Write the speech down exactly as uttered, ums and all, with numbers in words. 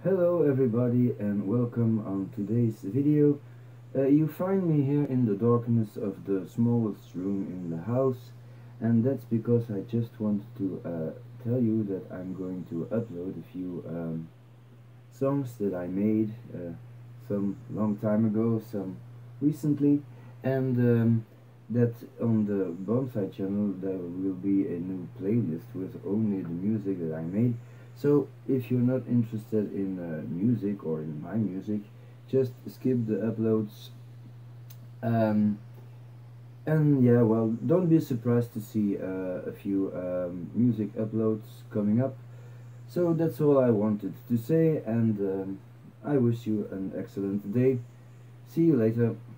Hello everybody and welcome on today's video. Uh, you find me here in the darkness of the smallest room in the house, and that's because I just wanted to uh, tell you that I'm going to upload a few um, songs that I made, uh, some long time ago, some recently, and um, that on the Bonsai channel there will be a new playlist with only the music that I made. So if you're not interested in uh, music or in my music, just skip the uploads. Um, and yeah, well, don't be surprised to see uh, a few um, music uploads coming up. So that's all I wanted to say, and um, I wish you an excellent day. See you later.